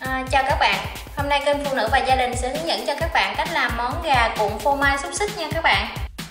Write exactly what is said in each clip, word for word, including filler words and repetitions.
À, chào các bạn, hôm nay kênh Phụ Nữ và Gia đình sẽ hướng dẫn cho các bạn cách làm món gà cuộn phô mai xúc xích nha các bạn.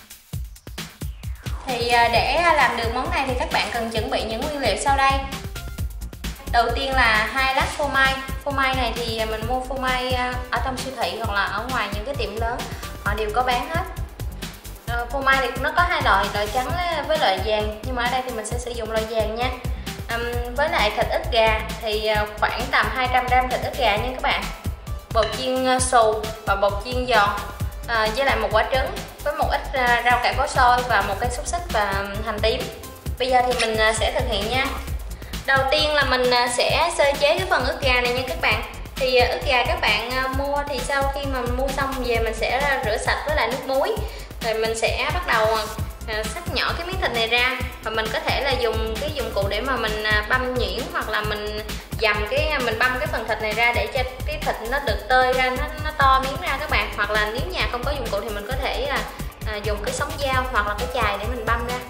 Thì để làm được món này thì các bạn cần chuẩn bị những nguyên liệu sau đây. Đầu tiên là hai lát phô mai. Phô mai này thì mình mua phô mai ở trong siêu thị hoặc là ở ngoài những cái tiệm lớn, họ đều có bán hết. À, phô mai thì nó có hai loại, loại trắng với loại vàng, nhưng mà ở đây thì mình sẽ sử dụng loại vàng nha. À, với lại thịt ức gà thì khoảng tầm hai trăm gam thịt ức gà nha các bạn. Bột chiên xù và bột chiên giòn, à, với lại một quả trứng với một ít rau cải bó xôi và một cây xúc xích và hành tím. Bây giờ thì mình sẽ thực hiện nha. Đầu tiên là mình sẽ sơ chế cái phần ức gà này nha các bạn. Thì ức gà các bạn mua thì sau khi mà mua xong về mình sẽ rửa sạch với lại nước muối, rồi mình sẽ bắt đầu xắt nhỏ cái miếng thịt này ra, và mình có thể là dùng cái dụng cụ để mà mình băm nhuyễn, hoặc là mình dầm cái mình băm cái phần thịt này ra để cho cái thịt nó được tơi ra, nó, nó to miếng ra các bạn. Hoặc là nếu nhà không có dụng cụ thì mình có thể là à, dùng cái sống dao hoặc là cái chày để mình băm ra.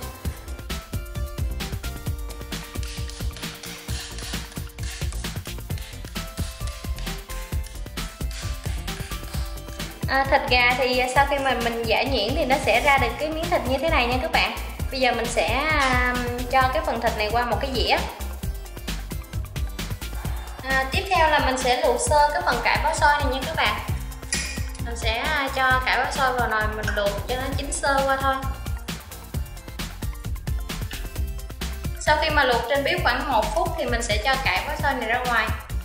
À, thịt gà thì sau khi mà mình giã nhuyễn thì nó sẽ ra được cái miếng thịt như thế này nha các bạn. Bây giờ mình sẽ à, cho cái phần thịt này qua một cái dĩa. À, tiếp theo là mình sẽ luộc sơ cái phần cải bó xôi này nha các bạn. Mình sẽ cho cải bó xôi vào nồi mình luộc cho nó chín sơ qua thôi. Sau khi mà luộc trên bếp khoảng một phút thì mình sẽ cho cải bó xôi này ra ngoài.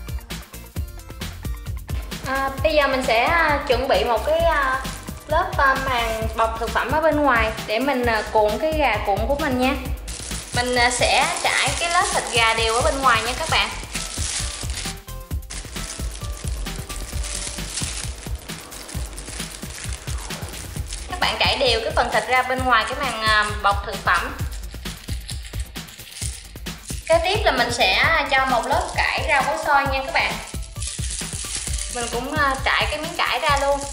À, bây giờ mình sẽ chuẩn bị một cái lớp màng bọc thực phẩm ở bên ngoài để mình cuộn cái gà cuộn của mình nha. Mình sẽ trải cái lớp thịt gà đều ở bên ngoài nha các bạn. Các bạn trải đều cái phần thịt ra bên ngoài cái màng bọc thực phẩm. Kế tiếp là mình sẽ cho một lớp cải rau bó xôi nha các bạn. Mình cũng trải cái miếng cải ra luôn.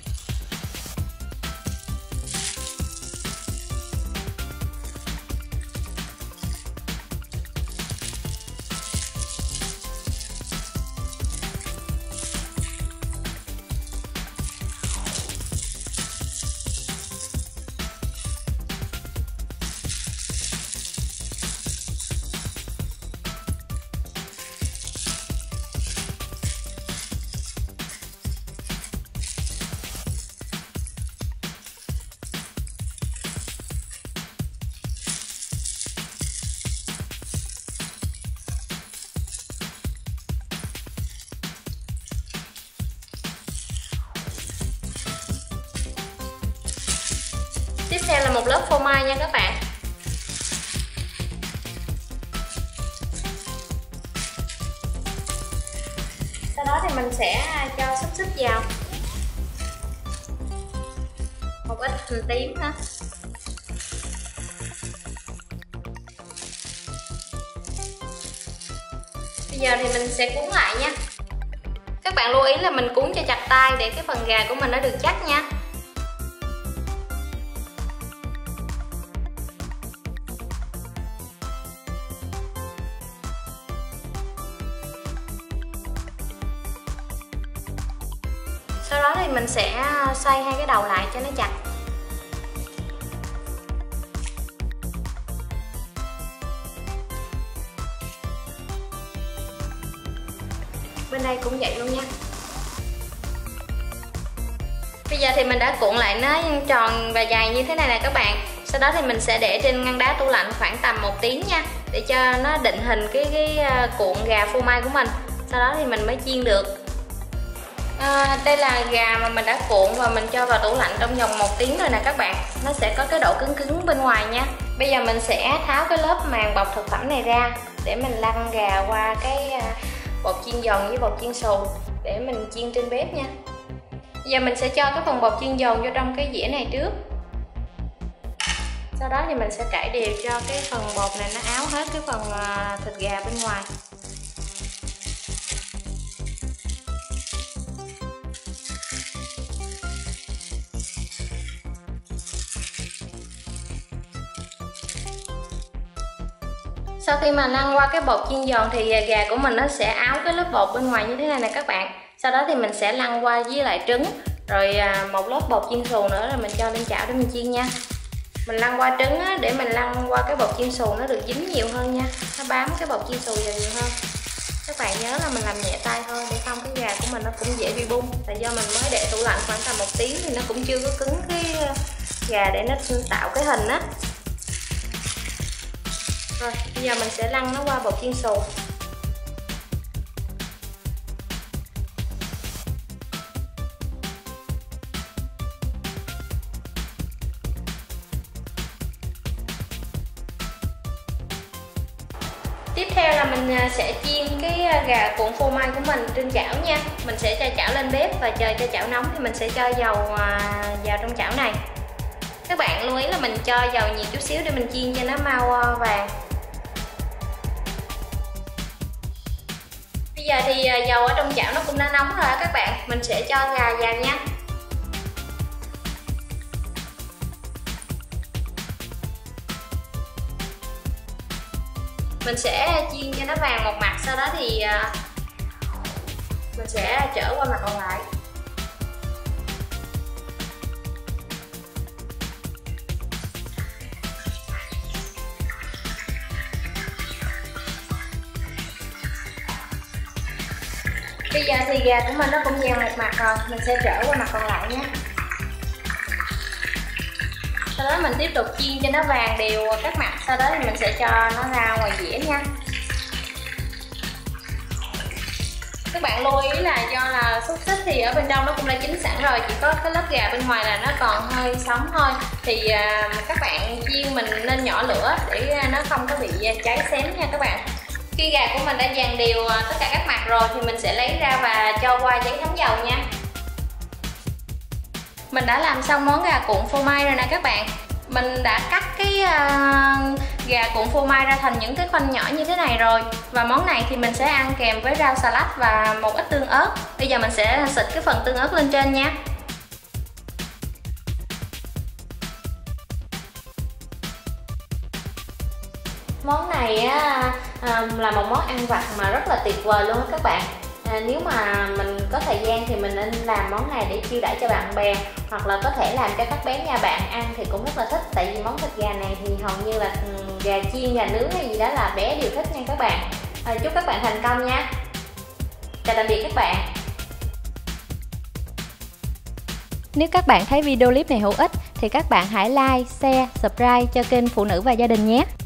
Tiếp theo là một lớp phô mai nha các bạn. Sau đó thì mình sẽ cho xúc xích vào, một ít hành tím ha. Bây giờ thì mình sẽ cuốn lại nha. Các bạn lưu ý là mình cuốn cho chặt tay để cái phần gà của mình nó được chắc nha. Sau đó thì mình sẽ xoay hai cái đầu lại cho nó chặt. Bên đây cũng vậy luôn nha. Bây giờ thì mình đã cuộn lại nó tròn và dài như thế này nè các bạn. Sau đó thì mình sẽ để trên ngăn đá tủ lạnh khoảng tầm một tiếng nha, để cho nó định hình cái, cái cuộn gà phô mai của mình. Sau đó thì mình mới chiên được. À, đây là gà mà mình đã cuộn và mình cho vào tủ lạnh trong vòng một tiếng rồi nè các bạn. Nó sẽ có cái độ cứng cứng bên ngoài nha. Bây giờ mình sẽ tháo cái lớp màng bọc thực phẩm này ra để mình lăn gà qua cái bột chiên giòn với bột chiên xù để mình chiên trên bếp nha. Bây giờ mình sẽ cho cái phần bột chiên giòn vô trong cái dĩa này trước. Sau đó thì mình sẽ trải đều cho cái phần bột này nó áo hết cái phần thịt gà bên ngoài. Sau khi mà lăn qua cái bột chiên giòn thì gà của mình nó sẽ áo cái lớp bột bên ngoài như thế này nè các bạn. Sau đó thì mình sẽ lăn qua với lại trứng, rồi một lớp bột chiên xù nữa rồi mình cho lên chảo để mình chiên nha. Mình lăn qua trứng á, để mình lăn qua cái bột chiên xù nó được dính nhiều hơn nha, nó bám cái bột chiên xù vào nhiều hơn. Các bạn nhớ là mình làm nhẹ tay thôi để không cái gà của mình nó cũng dễ bị bung. Tại do mình mới để tủ lạnh khoảng tầm một tiếng thì nó cũng chưa có cứng cái gà để nó tạo cái hình á. Rồi bây giờ mình sẽ lăn nó qua bột chiên xù. Tiếp theo là mình sẽ chiên cái gà cuộn phô mai của mình trên chảo nha. Mình sẽ cho chảo lên bếp và chờ cho chảo nóng thì mình sẽ cho dầu vào trong chảo này. Các bạn lưu ý là mình cho dầu nhiều chút xíu để mình chiên cho nó mau vàng. Bây giờ thì dầu ở trong chảo nó cũng đã nóng rồi các bạn. Mình sẽ cho gà vào nha. Mình sẽ chiên cho nó vàng một mặt, sau đó thì mình sẽ trở qua mặt còn lại. Bây giờ thì gà của mình nó cũng vàng một mặt rồi, mình sẽ trở qua mặt còn lại nhé. Sau đó mình tiếp tục chiên cho nó vàng đều các mặt, sau đó thì mình sẽ cho nó ra ngoài dĩa nha. Các bạn lưu ý là do là xúc xích thì ở bên trong nó cũng đã chín sẵn rồi, chỉ có cái lớp gà bên ngoài là nó còn hơi sống thôi. Thì à, các bạn chiên mình nên nhỏ lửa để nó không có bị cháy xém nha các bạn. Khi gà của mình đã vàng đều tất cả các mặt rồi thì mình sẽ lấy ra và cho qua giấy thấm dầu nha. Mình đã làm xong món gà cuộn phô mai rồi nè các bạn. Mình đã cắt cái uh, gà cuộn phô mai ra thành những cái khoanh nhỏ như thế này rồi. Và món này thì mình sẽ ăn kèm với rau xà lách và một ít tương ớt. Bây giờ mình sẽ xịt cái phần tương ớt lên trên nha. Món này á, là một món ăn vặt mà rất là tuyệt vời luôn á các bạn. À, nếu mà mình có thời gian thì mình nên làm món này để chiêu đãi cho bạn bè, hoặc là có thể làm cho các bé nhà bạn ăn thì cũng rất là thích. Tại vì món thịt gà này thì hầu như là gà chiên, gà nướng hay gì đó là bé đều thích nha các bạn. À, chúc các bạn thành công nha. Chào tạm biệt các bạn. Nếu các bạn thấy video clip này hữu ích thì các bạn hãy like, share, subscribe cho kênh Phụ Nữ và Gia Đình nhé.